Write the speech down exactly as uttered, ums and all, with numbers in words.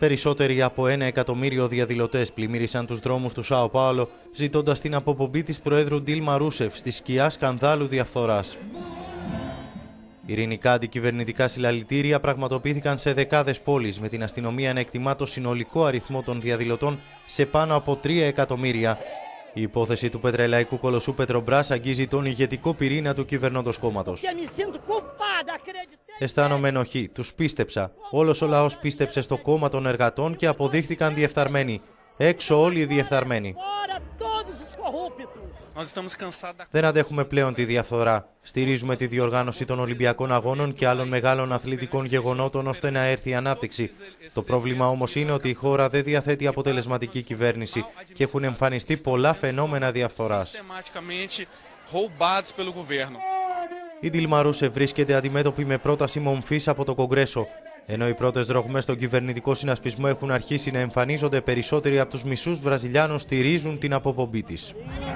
Περισσότεροι από ένα εκατομμύριο διαδηλωτές πλημμύρισαν τους δρόμους του Σάο Πάολο, ζητώντας την αποπομπή της Προέδρου Ντίλμα Ρούσεφ στη σκιά σκανδάλου διαφθοράς. Ειρηνικά αντικυβερνητικά συλλαλητήρια πραγματοποιήθηκαν σε δεκάδες πόλεις, με την αστυνομία να εκτιμά το συνολικό αριθμό των διαδηλωτών σε πάνω από τρία εκατομμύρια. Η υπόθεση του πετρελαϊκού κολοσσού Πετρομπράς αγγίζει τον ηγετικό πυρήνα του κυβερνώντος κόμματος. Αισθάνομαι ενοχή, τους πίστεψα. Όλος ο λαός πίστεψε στο κόμμα των εργατών και αποδείχθηκαν διεφθαρμένοι. Έξω όλοι οι διεφθαρμένοι. Δεν αντέχουμε πλέον τη διαφθορά. Στηρίζουμε τη διοργάνωση των Ολυμπιακών Αγώνων και άλλων μεγάλων αθλητικών γεγονότων ώστε να έρθει η ανάπτυξη. Το πρόβλημα όμως είναι ότι η χώρα δεν διαθέτει αποτελεσματική κυβέρνηση και έχουν εμφανιστεί πολλά φαινόμενα διαφθοράς. Η Ντίλμα Ρούσεφ βρίσκεται αντιμέτωπη με πρόταση μομφής από το Κογκρέσο. Ενώ οι πρώτες δρογμές στον κυβερνητικό συνασπισμό έχουν αρχίσει να εμφανίζονται, περισσότεροι από τους μισούς Βραζιλιάνους στηρίζουν την αποπομπή της.